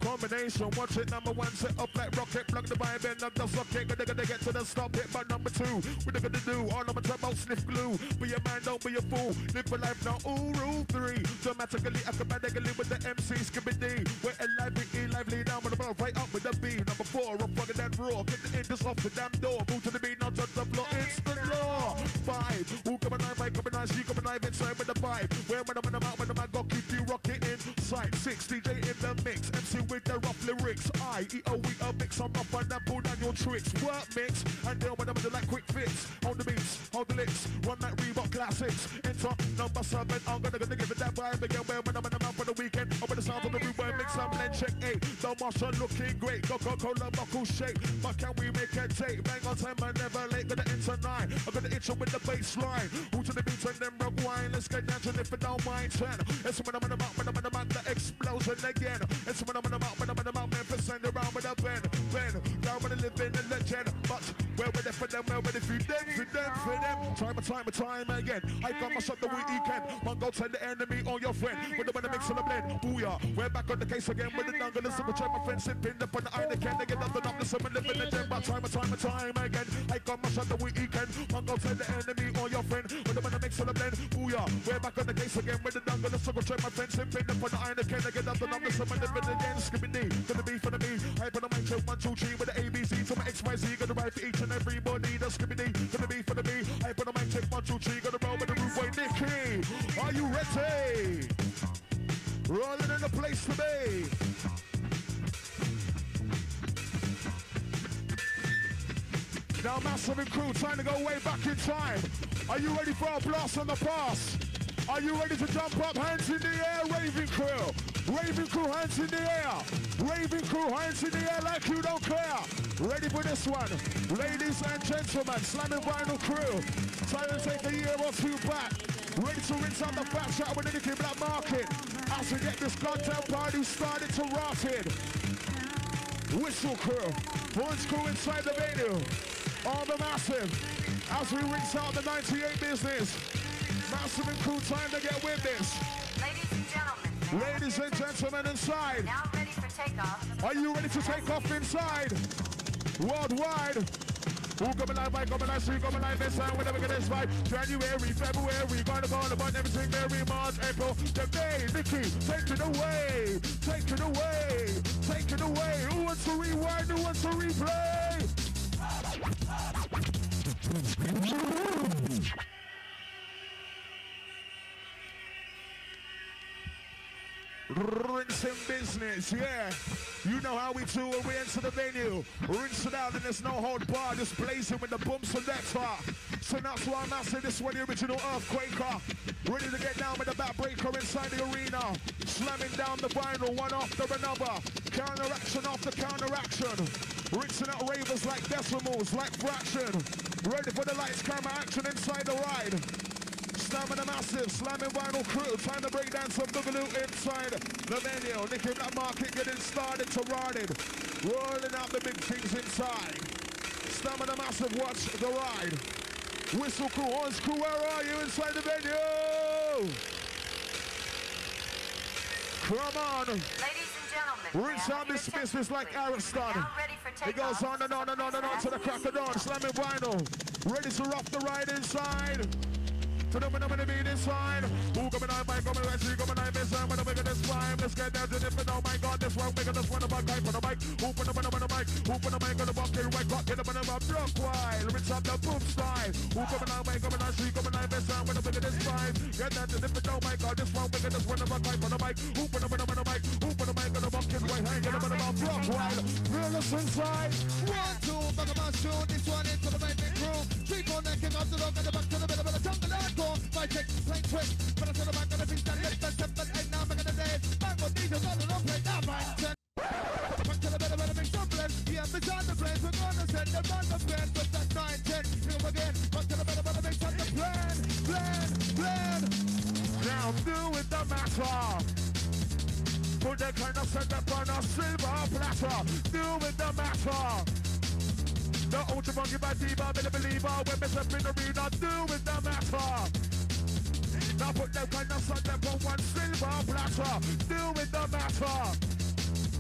combination. Watch it, number one, set up like rocket. Plug the vibe in, not the socket. Gonna get to the stop it. But number two, what they gonna do? All of my trouble, sniff glue. Be a man, don't be a fool. Live for life now. Ooh, rule three. Dramatically, acrobatically with the MC, Skibby-D. We're lively down with the ball, right up with the B. Number four, I'm fucking that raw. Get the inches off the damn door. Move to the beat, not touch the floor. It's the law. Five. Who come and I, Mike, come and I, she come and I, inside with the vibe. Where when I'm out, when I'm out, go keep you rocking inside. 6 DJ in the mix. MC with the rough lyrics. I-E-O-E a mix. I'm up and I pull down your tricks. Work mix. And then when I'm in like quick fix. On the beats, hold the licks. Run that Reebok classics. Enter number 7. I'm gonna give it that vibe again. Where when I'm out for the weekend. Over the sound of the root mix. I'm then check 8. The marshal looking great. Coca-Cola buckle shake. But can we make a tape? Bang on time and never late. Gonna enter 9. I'm gonna intro with the bass line. Who to the beat and then rock wine. Let's get down to if it don't mind 10. It's when I'm out, the explosion again. It's when I'm out, Memphis and around with a Ben. Down with the living a legend. But where with it for them, where with it for them. Time again. I got my shot the weekend. One go tell the enemy or your friend. With the mix of the blend. Booyah. We're back on the case again with the dungle. Listen, but try my friend sipping up on the iron again. They get nothing up, listen, and living the gem. But time again. I got my shot the weekend. One go tell the enemy or your friend. With the mix of the blend. Booyah. We're back on the case again with the dungle. Listen, but try my friend sipping up on the iron again. They get nothing up, listen, and living again. Skibby-D. Gonna be for the me. I put on my check 1, 2, 3 with the ABC. To my XYZ. Gonna ride for each and everybody. The Skibby-D. Gonna be for the me. I put on my check 1, 2, 3. Gonna roll with the roof boy Nicky. Are you ready? Rolling in the place to be. Now Massive and crew, time to go way back in time. Are you ready for a blast on the past? Are you ready to jump up? Hands in the air, Raving crew. Raving crew, hands in the air. Raving crew, hands in the air like you don't care. Ready for this one? Ladies and gentlemen, Slamming Vinyl crew. Time to take a year or two back. Ready to rinse out the fat shot with the Nicky Black Market. As we get this goddamn party started to rotted. Whistle crew, Orange crew inside the venue. All the Massive, as we rinse out the 98 business. Massive and crew, time to get with this. Ladies and gentlemen inside. Now ready for takeoff. Are you ready to take off inside? Worldwide. Who coming live, I coming live, see coming live this time, whenever get this vibe. January, February, gonna go on about everything, Mary, March, April, the May, Nicky, take it away, take it away, take it away. Who wants to rewind, who wants to replay? Rinsing business, yeah. You know how we do when we enter the venue. Rinse it out and there's no hold bar. Just blazing with the boom selector. So that's why I'm asking this one, the original Earthquaker. Ready to get down with the backbreaker inside the arena. Slamming down the vinyl one after another. Counteraction after counteraction. Rinsing out ravers like decimals, like fraction. Ready for the lights, camera action inside the ride. Slamming the Massive, Slamming Vinyl crew, time to break down some boogaloo inside the venue. Nicky Black Market getting started to rotted. Rolling out the big things inside. Slamming the Massive, watch the ride. Whistle crew, Horns crew, where are you inside the venue? Come on. Ladies and gentlemen. Rinse out this business like Ariston. It goes on and on and on and on to the crack of dawn. Slamming Vinyl. Ready to rock the ride inside. To the beat inside. Who coming on, Mike, coming right, see, coming on, miss, I'm gonna make it this time. Let's get down to the fit, oh my god, this one, make it this one, about guy for the mic. Who put the mic, who put the mic on the buck, get right, got it up on the block while. Rinse up the boom style. Who coming on, Mike, coming on, see, coming on, miss, I'm gonna make it this time. Get down to the fit, oh my god, this one, make it this one, about guy for the mic. Who put the mic, who put the mic on the buck, get right, hang it up on the block while. Feel us inside. 1, 2, back of my shoe, this one into the Raving crew. 3, 4, necking off the rock at the back to the middle of the jungle hardcore. 5, 6, plain twist, but I tell the back of the things that left and 7, 8, now back in the day. Back on these, I'm not on play, now back to the middle of the big stumbling. Yeah, beside the place, we're gonna send them on the plan. But that's 9, 10, here again. Back to the middle of the big stumbling. Plan. Now do with the matter. Put the kind of setup on a silver platter. Do with the matter. The ultra monkey by diva, be the believer. When Mr. in the arena, do with the matter. Now put them kind of setup on one silver platter. Do with the matter.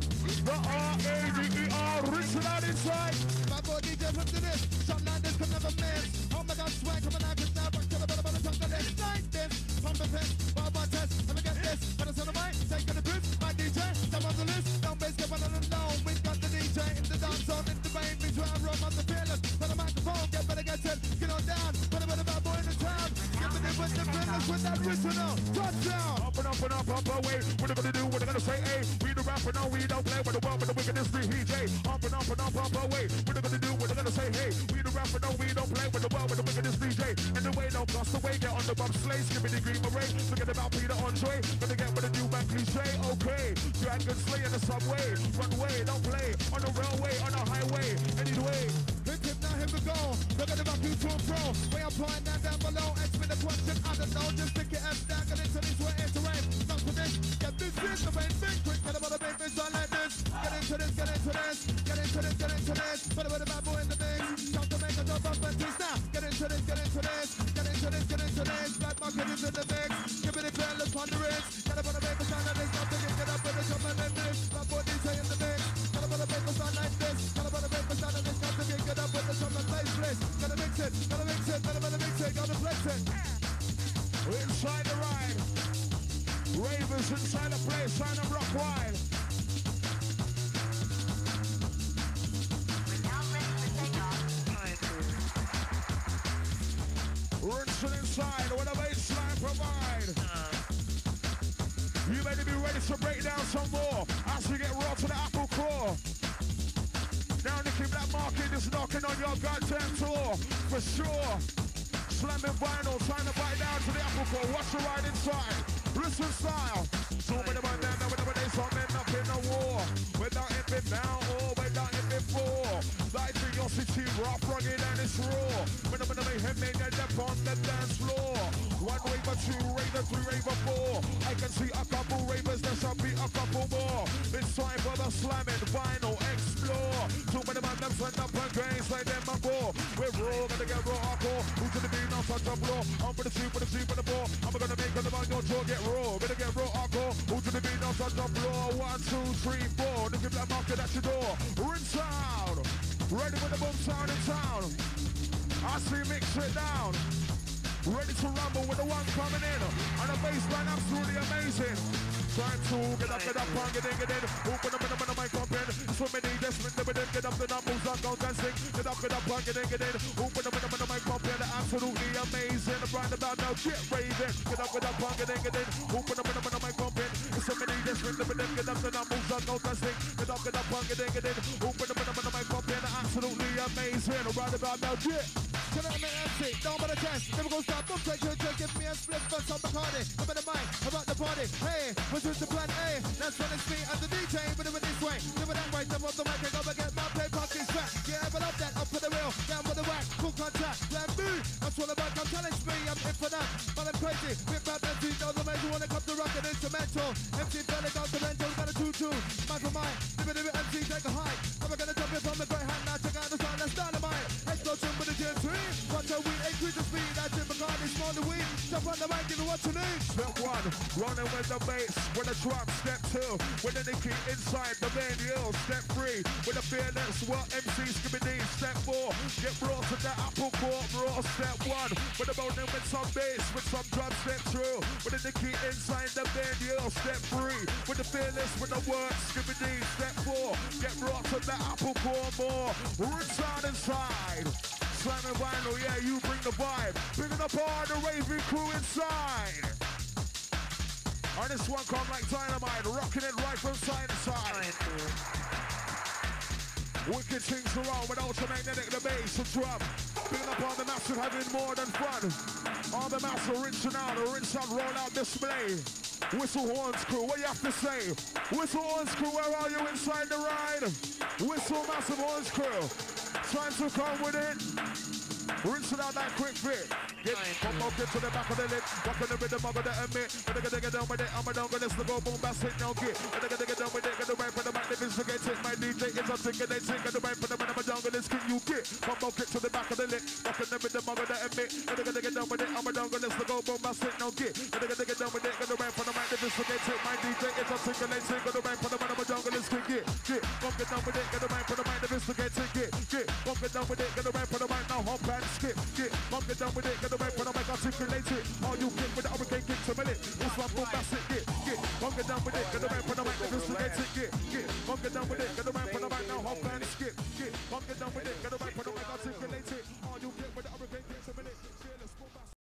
The R-A-D-E-R, written out inside. My boy DJ from to this, something like this can never miss. Oh my God, swag coming out, cause now back to the bottom of the tongue of this. Like this, pump and piss, bar bar test, let me get this. When I sound of mine, taking the piss, my DJ, jump on the list. Don't base, get one on the low. We got the DJ in the dance zone, in the main, means where I run on the fearless. For the microphone, get better, get set, get on down. Put a bit of bad boy in the town. Give me the with the fearless, with that original. Touchdown. Up and up and up, up away. What they gonna do? What they gonna say? Hey, we the rapper, no, we don't play with the world, with the wickedness, the DJ. Up and up and up, up away. What they gonna do? What they gonna say? Hey, we the rapper, no, we don't play with the world, with the wickedness, DJ. And the way, no cost away, get on the bump sleigh, give me the green beret. Forget about Peter Andre, gonna get with a new man cliche. Okay, dragon slay in the subway, runway, don't play on the railway, on the highway, anyway. Hip hip now, here we go. Look at the back, you to and pro. Way I'm playing down below. Ask me the question, I don't know. Just stick your F down, get into this way, into rain. Stop for this, get this, the main thing. Quick, get about the big bitch on like this. Get into this, get into this. Get into this, get into this. Put a bit of bad boy in the mix. Time to make a jump up and twist now. Get into this, get into this. Get into this, get into this. Black market is in the mix. Give me the fearless on the wrist. Get about the big bitch on like this. Stop to get up with the jump and this. Bad boy DJ in the mix. Get about the big bitch on like this. Get about the big bitch on like this. Stop to get up with the jump and place bliss. Gotta mix it, gotta mix it, gotta mix it, gotta flex it. Inside the ride. Ravens inside the place, sign them rock wide. We're now ready for takeoff. Rinsing inside, what a baseline provide. You better be ready to break down some more as we get raw to the apple core. Now Nicky Black Market is knocking on your goddamn door, for sure. Slamming vinyl, trying to bite down to the apple core. Watch the ride inside. Listen style. So many man down there, whenever they saw men up in the war. Without it been now or without it before. Like your city, rough, rugged and it's raw. When I'm gonna make him make a step on the dance floor. One raver, two raver, three raver, four. I can see a couple ravers, there shall be a couple more. It's time for the slamming vinyl explore. Too many man them send up and grains like them and go. We're raw, gonna get raw hardcore. Who's gonna be now touch up raw? I'm for the sheep, with the sheep, with the ball. I'm gonna make them on your jaw get raw. Gonna get raw hardcore. Who's gonna be now touch up raw? 1, 2, 3, 4. Look at that market at your door. Rinse sound. Ready with the boom sound in town. I see mix it down. Ready to rumble with the one coming in. And the baseline absolutely amazing. Time to get up, and get in. Open up in the mic up in. So many desperate, get up the numbers, don't go dancing. Get up, and get in. Open up in the mic up in. Absolutely amazing. Right about now, get raving. Get up, and get in. Open up in the mic up in. So many desperate, get up the numbers, don't go dancing. Get up, and get in. Open up in the mic up in. Absolutely amazing. Right about now, get. Can I make MC? Down by the chest. Never gonna stop. Don't take your turn. Give me a split first on the party. I'm in the mic. About the party. Hey, what's with the plan A? That's when it's me and the DJ. But it this way. Give it that way. Jump off the mic and go and get my pay pockets back. Yeah, but up that. Up for the wheel. Down for the whack. Full contact. Plan B. That's what I'm about. Come challenge me. I'm in for that. But I'm crazy. Big bad MC. Know the major wanna come to rock an instrumental. MC Felix on the mental. Got a 2-2. Mic for mine. Give it MC. Take a hike. I'm gonna jump in from the great hand. Now check out the sound. Let's dynamite. Explosion with the GM3. Watch how we increase the speed. That's it, McCartney, small the weed. Jump on the mic, give it what you need. Step 1, running with the bass, with the drum. Step 2, with the Nicky inside the manual. Step 3, with the fearless, what MC's gonna need. Step 4, get brought to the apple core, raw. Step 1, with the moaning with some bass, with some drum. Step 2, with the Nicky inside the manual. Step 3, with the fearless, with the works, gonna need. Step 4, get brought to the apple core more. Inside inside. Slamming vinyl, yeah, you bring the vibe. Picking up all the raving crew inside. And this one come like dynamite, rocking it right from side to side. Wicked things around with ultramagnetic, the bass, the drum. Picking up all the massive, having more than fun. All the massive rinsing out, roll out display. Whistle horns crew, what you have to say? Whistle horns crew, where are you inside the ride? Whistle massive horns crew. Time to come with it. Rinse it out that quick fit. Get to the back of the lip. Walk in the rhythm of the emit. When they get down with it, I'm a down, let's go boom, bass it, now get. When they get down with it, get the right for the mic, they instigate it. My DJ is a ticket, they sing, get the right for the man, I'm a down, let's get you get. Come on, get to the back of the lip. Walk in the rhythm of the emit. When they get down with it, I'm a down, let's go boom, bass it, now get. When they get down with it, get the right for the mic, they instigate it. My DJ is a ticket, they sing, get the right for the man, I'm a down, let's get. get down with it, get the right for the mind, the investigate it, get, come get down with it, get the right for the mind, now hop and skip, get, come get down with it, get the right for the mic, articulate it, all you kick with the hurricane kick to minute, this one bombastic, get, come get down with it, get the right for the mic, the investigate it, get, come get down with it, get the right for the mind, now hop and skip, get, come get down with it, get the right for the